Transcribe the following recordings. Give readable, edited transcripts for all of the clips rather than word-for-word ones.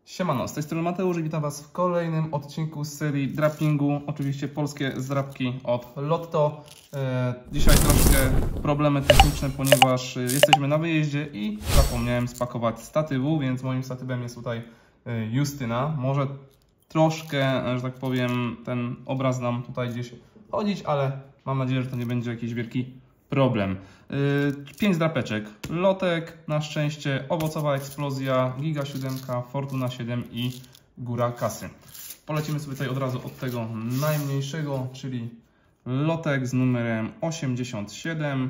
Siemano, z tej strony Mateusz i witam Was w kolejnym odcinku z serii Drapingu. Oczywiście polskie zdrapki od Lotto. Dzisiaj troszkę problemy techniczne, ponieważ jesteśmy na wyjeździe i zapomniałem spakować statywu, więc moim statywem jest tutaj Justyna. Może troszkę, że tak powiem, ten obraz nam tutaj gdzieś chodzić, ale mam nadzieję, że to nie będzie jakiś wielki problem. 5 drapeczek, lotek, na szczęście, owocowa eksplozja, Giga 7, Fortuna 7 i góra kasy. Polecimy sobie tutaj od razu od tego najmniejszego, czyli lotek z numerem 87.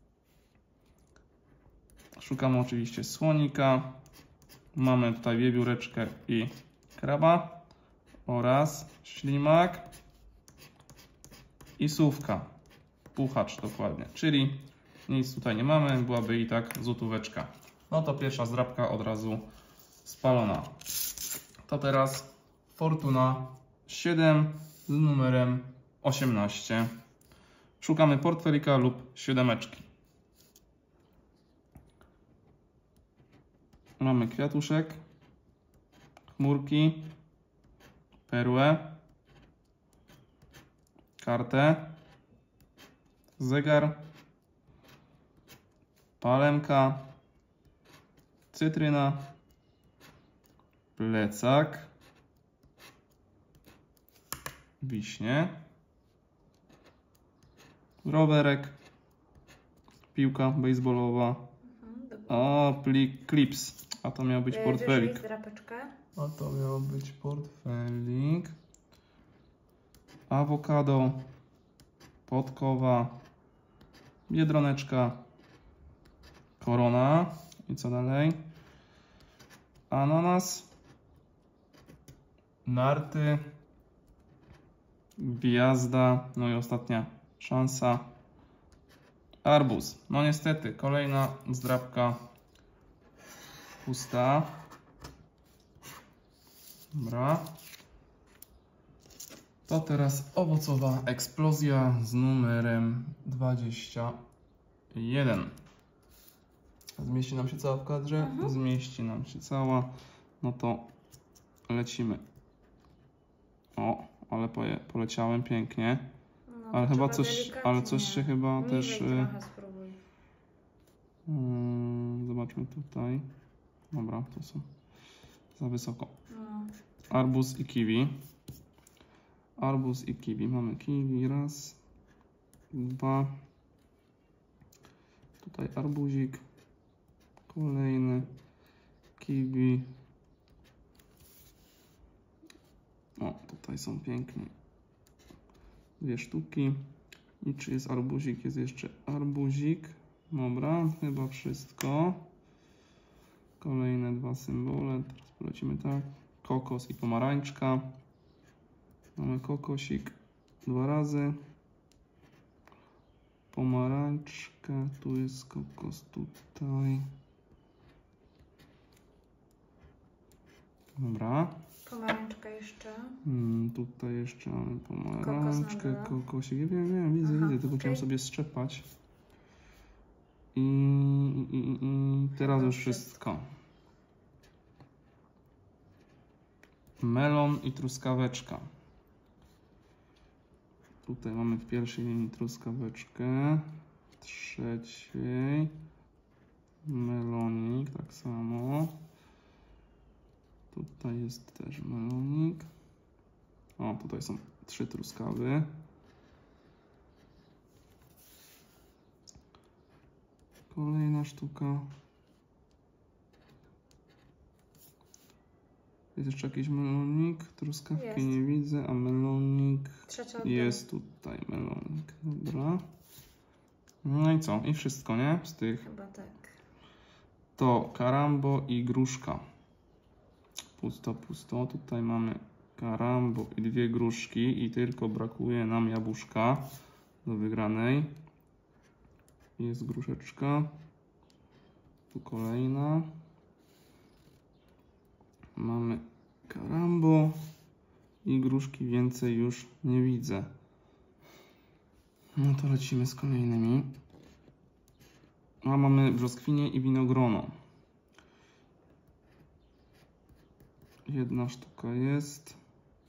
Szukamy oczywiście słonika. Mamy tutaj wiewióreczkę i kraba oraz ślimak i sówka. Puchacz dokładnie, czyli nic tutaj nie mamy, byłaby i tak złotóweczka. No to pierwsza zdrapka od razu spalona. To teraz Fortuna 7 z numerem 18. Szukamy portfelika lub siódemeczki. Mamy kwiatuszek, chmurki, perłę, kartę, zegar, palemka, cytryna, plecak, wiśnie, rowerek, piłka baseballowa, klips, a to miał być portfelik. A to miał być portfelik. Awokado, podkowa, biedroneczka, korona i co dalej? Ananas, narty, gwiazda, no i ostatnia szansa, arbuz. No niestety, kolejna zdrapka pusta. Dobra. To teraz owocowa eksplozja z numerem 21. Zmieści nam się cała w kadrze? Zmieści nam się cała. No to lecimy. O, ale poleciałem pięknie. No, ale chyba coś się chyba też... zobaczmy tutaj. Dobra, to są za wysoko. No. Arbuz i kiwi. Arbuz i kiwi. Mamy kiwi. Raz, dwa. Tutaj arbuzik. Kolejny. Kiwi. O, tutaj są pięknie. Dwie sztuki. I czy jest arbuzik? Jest jeszcze arbuzik. Dobra, chyba wszystko. Kolejne dwa symbole. Teraz polecimy tak. Kokos i pomarańczka. Mamy kokosik dwa razy. Pomarańczkę. Tu jest kokos tutaj. Dobra. Pomarańczka jeszcze. Tutaj jeszcze mamy pomarańczkę, kokosik. Ja wiem, widzę, tylko chciałem sobie strzepać. I teraz już wszystko. Melon i truskaweczka. Tutaj mamy w pierwszej linii truskaweczkę, w trzeciej melonik, tak samo. Tutaj jest też melonik. O, tutaj są 3 truskawy. Kolejna sztuka. Jest jeszcze jakiś melonik, truskawki jest. Nie widzę, a melonik jest tutaj, melonik, dobra. No i co? I wszystko, nie? Z tych. Chyba tak. To karambo i gruszka. Pusto. Tutaj mamy karambo i 2 gruszki i tylko brakuje nam jabłuszka do wygranej. Jest gruszeczka. Tu kolejna. Mamy karambo i gruszki, więcej już nie widzę. No to lecimy z kolejnymi. A mamy brzoskwinie i winogrono. Jedna sztuka jest.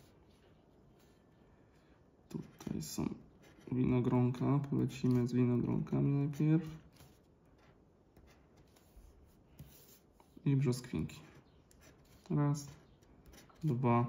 Tutaj są winogronka. Polecimy z winogronkami najpierw. I brzoskwinki. Raz, 2,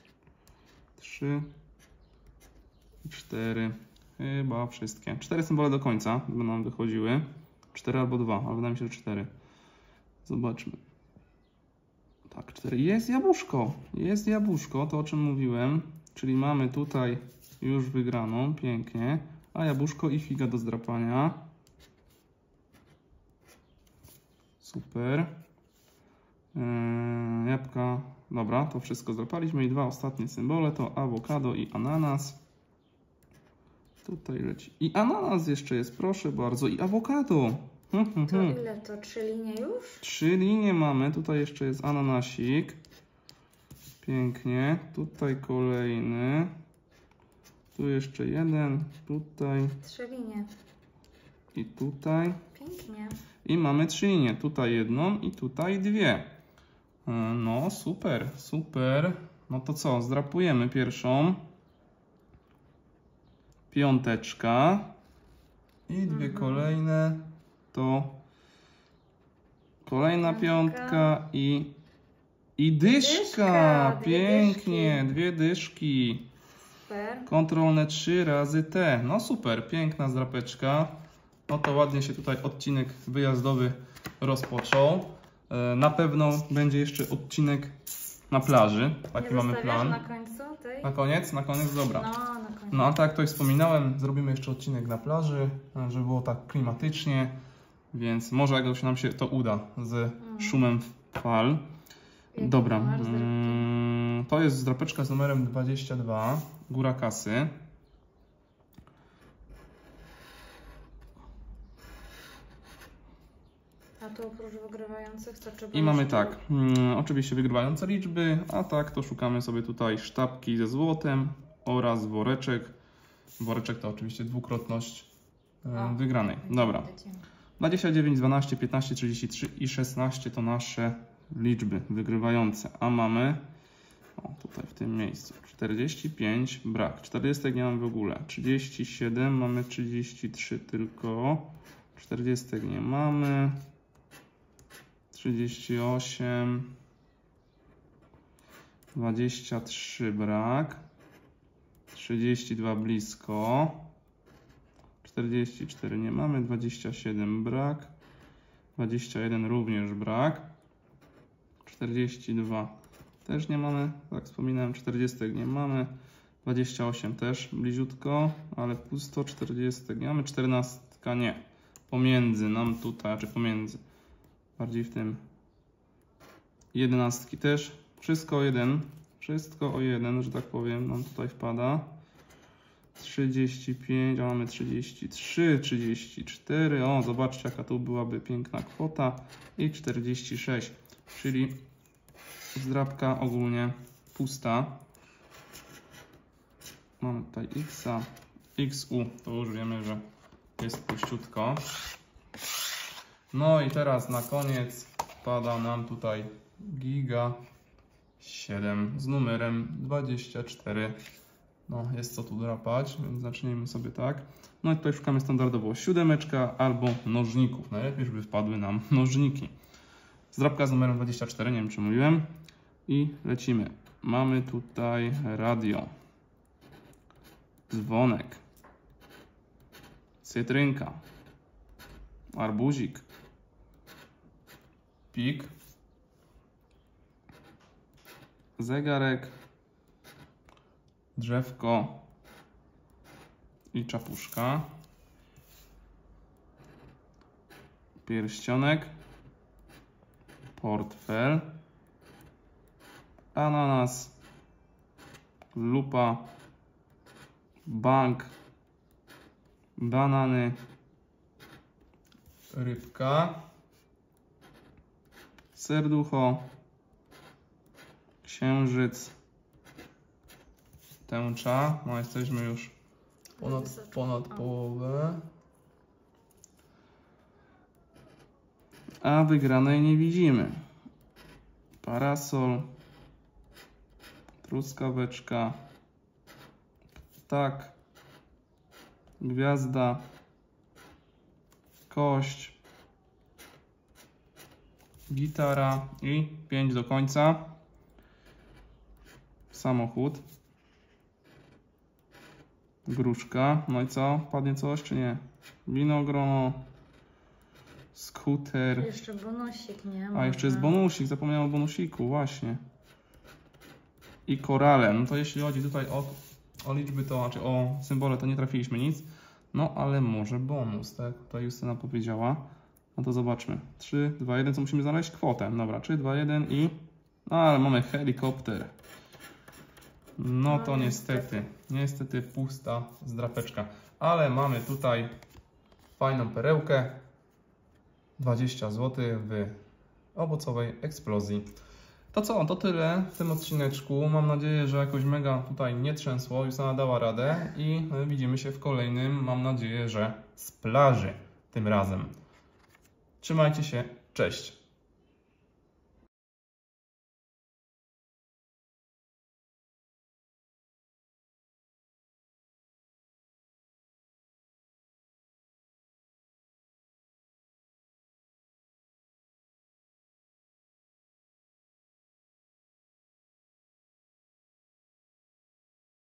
3 i 4. Chyba wszystkie. 4 symbole do końca by nam wychodziły. 4 albo 2, ale wydaje mi się, że 4. Zobaczmy. Tak, 4. Jest jabłuszko. Jest jabłuszko, to o czym mówiłem. Czyli mamy tutaj już wygraną. Pięknie. A jabłuszko i figa do zdrapania. Super. Jabłka. Dobra, to wszystko zdrapaliśmy. I 2 ostatnie symbole to awokado i ananas. Tutaj leci. I ananas jeszcze jest, proszę bardzo. I awokado. To ile to? 3 linie już? 3 linie mamy. Tutaj jeszcze jest ananasik. Pięknie. Tutaj kolejny. Tu jeszcze jeden. Tutaj. 3 linie. I tutaj. Pięknie. I mamy 3 linie. Tutaj jedną i tutaj 2. No super, super. No to co? Zdrapujemy pierwszą. Piąteczka. I 2 kolejne. To kolejna piątka i dyszka. Pięknie. 2 dyszki. Super. Kontrolne 3 razy T. No super, piękna zdrapeczka. No to ładnie się tutaj odcinek wyjazdowy rozpoczął. Na pewno będzie jeszcze odcinek na plaży. Taki mamy plan. Na końcu tej? Na koniec, dobra. No, na końcu. No a tak jak tutaj wspominałem, zrobimy jeszcze odcinek na plaży, żeby było tak klimatycznie, więc może jakoś nam się to uda z szumem fal. Jaki Dobra, numer zdrapki? to jest zdrapeczka z numerem 22, góra kasy. A tu oprócz wygrywających to trzeba I mamy jeszcze- tak, oczywiście wygrywające liczby, a tak to szukamy sobie tutaj sztabki ze złotem oraz woreczek. Woreczek to oczywiście dwukrotność wygranej. Dobra. 29, 12, 15, 33 i 16 to nasze liczby wygrywające, a mamy tutaj w tym miejscu 45, brak, 40 nie mamy w ogóle, 37, mamy 33 tylko, 40 nie mamy, 38, 23 brak, 32 blisko, 44 nie mamy, 27 brak, 21 również brak, 42 też nie mamy, tak wspominałem, 40 nie mamy, 28 też bliziutko, ale pusto, 40 nie mamy, 14 nie, pomiędzy nam tutaj, czy pomiędzy, bardziej w tym, 11 też, wszystko o jeden, że tak powiem, nam tutaj wpada. 35, a mamy 33, 34, o zobaczcie jaka tu byłaby piękna kwota i 46, czyli zdrapka ogólnie pusta. Mamy tutaj X-a, XU, to już wiemy, że jest puściutko. No i teraz na koniec wpada nam tutaj Giga 7 z numerem 24. No, jest co tu drapać, więc zacznijmy sobie tak. No i tutaj szukamy standardowo 7 albo nożników. Najlepiej, żeby wpadły nam nożniki. Zdrapka z numerem 24, nie wiem czy mówiłem. I lecimy. Mamy tutaj radio, dzwonek, cytrynka, arbuzik, pik, zegarek, drzewko i czapuszka, pierścionek, portfel, ananas, lupa, bank, banany, rybka, serducho, księżyc, tęcza. No jesteśmy już ponad połowę. A wygranej nie widzimy. Parasol, truskaweczka, ptak, gwiazda, kość, gitara i 5 do końca. Samochód, gruszka, no i co? Padnie coś czy nie? Winogrono, skuter. Jeszcze bonusik, nie? A jeszcze jest bonusik, zapomniałem o bonusiku, właśnie. I korale. No to jeśli chodzi tutaj o liczby, to znaczy o symbole, to nie trafiliśmy nic. No ale może bonus, tak? Tutaj Justyna powiedziała. No to zobaczmy. 3, 2, 1, co musimy znaleźć? Kwotę. Dobra, 3, 2, 1 i... No ale mamy helikopter. No to niestety pusta zdrapeczka. Ale mamy tutaj fajną perełkę. 20 zł w owocowej eksplozji. To co? To tyle w tym odcineczku. Mam nadzieję, że jakoś mega tutaj nie trzęsło. Justyna dała radę i widzimy się w kolejnym. Mam nadzieję, że z plaży tym razem. Trzymajcie się. Cześć.